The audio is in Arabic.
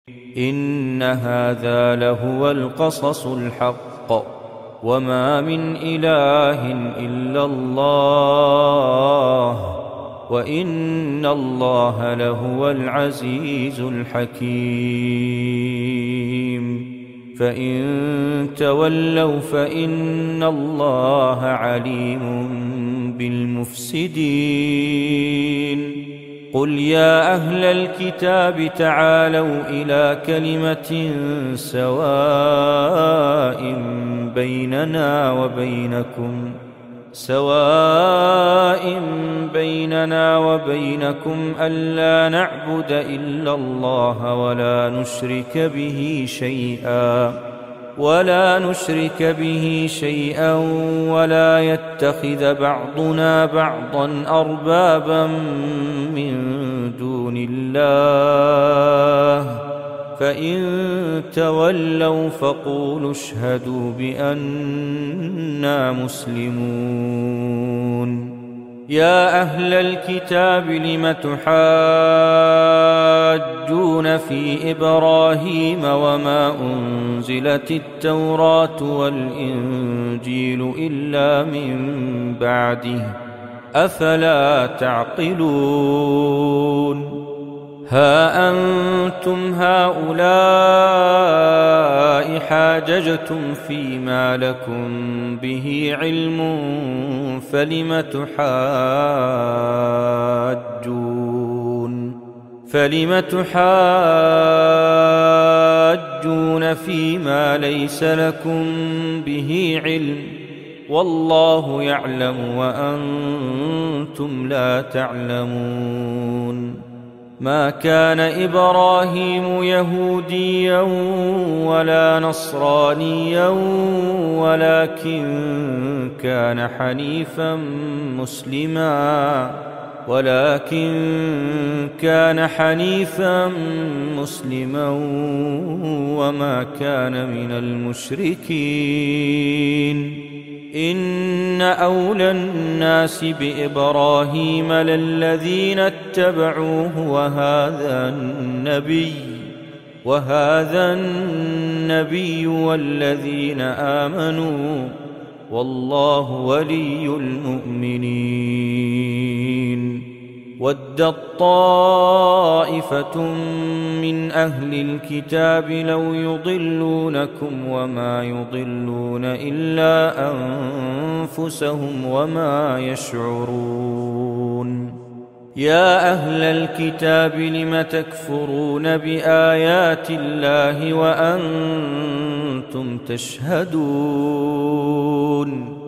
إن هذا لهو القصص الحق وما من إله إلا الله وإن الله لهو العزيز الحكيم فإن تولوا فإن الله عليم بالمفسدين قل يا أهل الكتاب تعالوا إلى كلمة سواء بيننا وبينكم ألا نعبد إلا الله ولا نشرك به شيئا ولا يتخذ بعضنا بعضا أربابا من دون الله فإن تولوا فقولوا اشهدوا بأننا مسلمون يا أهل الكتاب لم تحاجون في إبراهيم وما أنزلت التوراة والإنجيل إلا من بعده أفلا تعقلون ها أنتم هؤلاء حاججتم فيما لكم به علم فلم تحاجون فيما ليس لكم به علم والله يعلم وأنتم لا تعلمون ما كان إبراهيم يهوديا ولا نصرانيا ولكن كان حنيفا مسلما وما كان من المشركين إن أولى الناس بإبراهيم للذين اتبعوه وهذا النبي والذين آمنوا والله ولي المؤمنين ودت طائفة من أهل الكتاب لو يضلونكم وما يضلون إلا أنفسهم وما يشعرون يا أهل الكتاب لم تكفرون بآيات الله وأنتم تشهدون